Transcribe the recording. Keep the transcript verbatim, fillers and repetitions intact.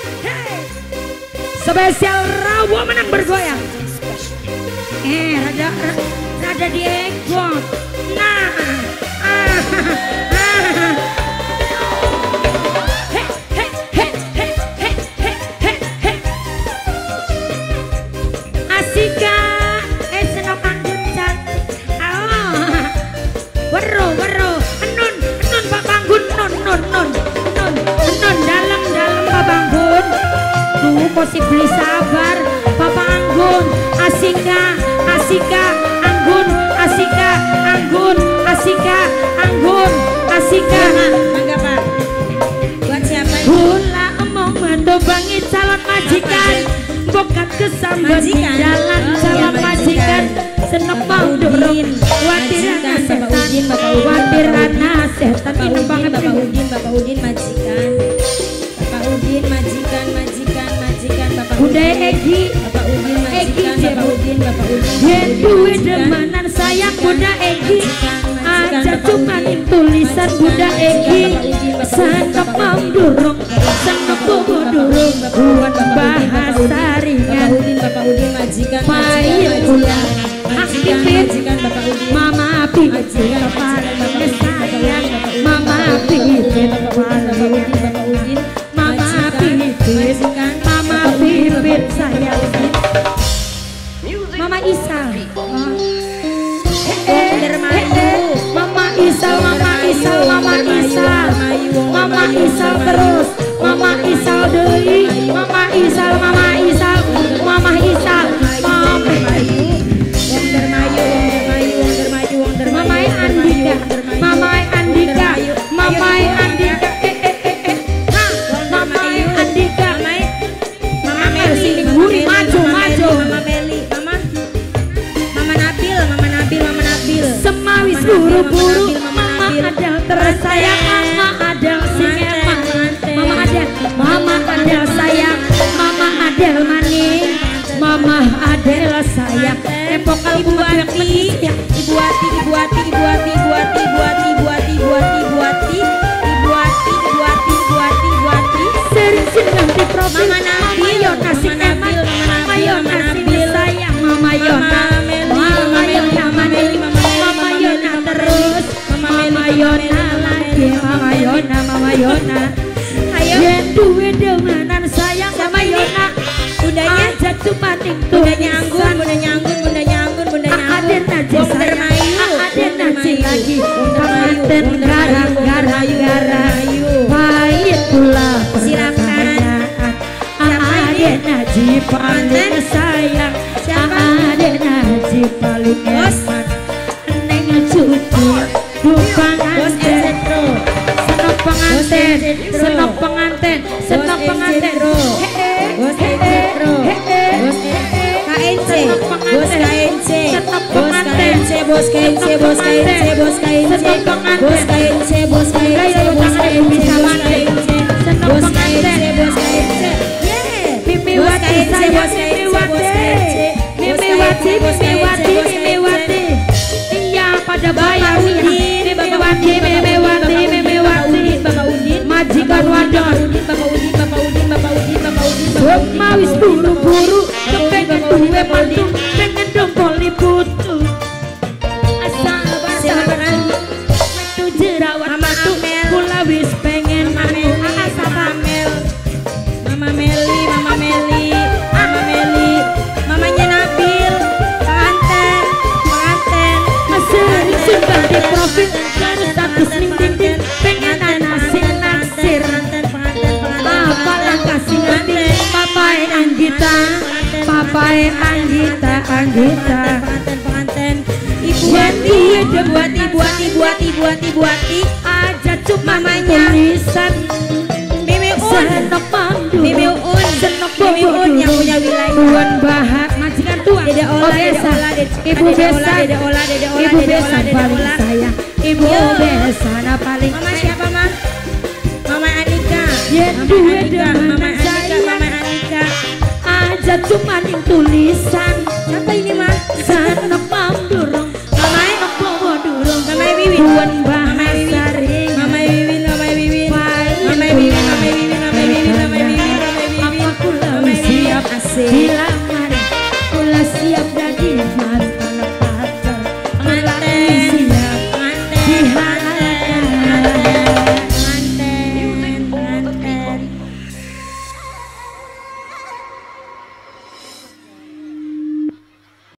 Spesial rawa menang bergoyang. Eh, rada rada diego. Nah, ah, ah. Hey, hey, hey, hey, hey, hey, hey, hey. Asika, eh senok anggun cantik. Oh, wero wero, enun enun Pak Panggun, non non non non non dalam dalam Pak Panggun. Tuh masih beli sabar Papa Anggun. Asika Asika Anggun Asika Anggun Asika Anggun Asika. Mangga Pak. Buat siapa ini? Hula emong mendobangi calon majikan, bokat kesambet di jalan calon majikan. Seneng mau dorong watirana setan, watirana setan. Ini banget Bapak Udin, Bapak Udin majikan. Bapak Udin majikan, majikan, majikan. Bapak Udah Egi, Bapak Udin majikan, Egi, Bapak Udin, Bapak Udin. Yen duwe demanan sayang Bunda Egi, aja cuma tulisan Bunda Egi. Senep mau dorong, senep mau dorong, buat bahasa ringan. Bapak Udin, Bapak Udin majikan, Pahit pula, aktifin, Bapak Udin. Mama pipit kepala sayang, Mama pipit kepala, Bapak Udin, Mama pipit, Mama pipit sayang. Mama Isal, Mama Isal, Mama Isal, Mama Isal, Mama Isal terus, Mama Isal deui, Mama Isal, Mama Isal, Mama Isal, Mama Andika, Mama Andika, Mama Andika, eh eh eh eh, Mama Andika, Mama Meli, Buri maju maju, Mama Meli, Mama, Mama Nabil, Mama Nabil, Mama Nabil. Semawis buru-buru, Mama Adel tersayang, Mama Adel singeman, Mama Adel, Mama Adel sayang, Mama Adel manis, Mama Adel sayang. Tempokal Ibu Wati, Ibu Wati, Ibu Wati, Ibu Wati, Ibu Wati, Ibu Wati, Ibu Wati, Ibu Wati, Ibu Wati, Ibu Wati, Ibu Wati, Ibu Wati, Ibu Wati. Sering sing ganti profil, Mama Nabil, Mama kasih Mama Nabil, eman, Mama Mama Nabil, Yona Mama kasih Nabil. sayang, Mama Yona, Mama Meli, Mama Yona, Mama Meli, Mama Yona terus, Mama Yona lagi, Mama Yona, Mama Yona. Ayo. Yen duwe demanan sayang sama Yona, Bundanya, aja cuma ting bundanya Anggun, bundanya Anggun, bundanya Anggun, bundanya Anggun. Aden aja Wong sayang, Dermayu, Aden Wong aja Dermayu, lagi, Wong Dermayu, Kamanten Wong Dermayu, garang Wong garang Dermayu, garang, Wong Dermayu. pahit pula Silakan. Aden aja paling sayang, Siapa? Aden aja paling Bos. eman, neng cucu dupangan Bos Ezetro. senop penganten, Ezetro. senop penganten, senop Bos penganten, Ezetro. Hee, Bos hee, Ezetro. hee, Bos hee. K N C, Senop Bos penganten. K N C, Senop Bos K penganten. N C, Bos K N C, Bos K N C, Bos K N C, Senop penganten. Bos K N C, Bos K N C, Ayo, Bos K tangan N C, bisa Bos K mati. N C, Senop Bos K N C, penganten. Bos K N C. Yeah. Mimi Bos Wati K N C, sayang, Bos K N Mimi C, Wati, Bos K N C, Mimi Bos K N C, Wati, Bos K Mimi N C, Wati, Bos K N C. Mimi Wati. Iya pada bayar ya. Udin, Mimi Bapak Wati, Udin, Mimi Wati, Mimi Wati. Bapak Udin, Majikan wadon. Bapak Udin, Bapak Udin, Bapak Udin, Bapak Udin, Bapak Udin. Semawis buru-buru, kepengen duwe mantu, pengen dong poli putu. Asal Silakan. metu jerawat Mama batu, Amel. kula wis pengen Mama mantu. Meli, Asal Mama Mel, Mama Meli, Mama Meli, Mama Meli, mamanya Nabil, penganten, penganten, sering sudah di profil, dan status ning ding ding, pengen naksir naksir. penganten, penganten, penganten, Apalah kasih nanti, papai Anggita, papai Anggita, Anggita. penganten, penganten, Ibu Wati, Wati, Ibu Wati, Ibu Wati, Ibu Wati, Ibu Wati, Ibu Wati, Aja cuma Mamanya. tulisan Mimi Un, senok mandu, Mimi Un, senok Mimi Un yang punya wilayah. Tuan Bahar, majikan tua, Dede Ola, oh Dede Besan, Ola, Dede- Ibu Dede Ola, Besan, Dede Ola, Dede Ola, Ibu Dede Ola, Besan Dede paling Ola. sayang, Ibu Yo. Besan paling Mama siapa, Mam? Mama Anika. Ya, Mama duwe Anika, dengan Mama Anika, sayang. Mama Anika. aja cuma ning tulisan Siapa ini, Ma? senok mandurung, Mama senok bawa durung, Mama Wiwin. Tuan